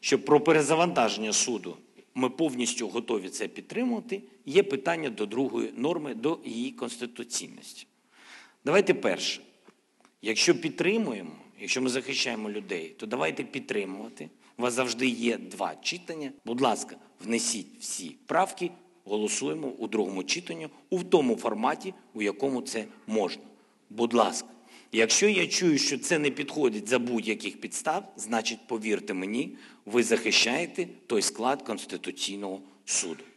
що про перезавантаження суду ми повністю готові це підтримувати, є питання до другої норми, до її конституційності. Давайте перше. Якщо підтримуємо, якщо ми захищаємо людей, то давайте підтримувати. У вас завжди є 2 читання. Будь ласка, внесіть всі правки, голосуємо у другому читанні у тому форматі, у якому це можна. Будь ласка. Якщо я чую, що це не підходить за будь-яких підстав, значить, повірте мені, ви захищаєте той склад Конституційного суду.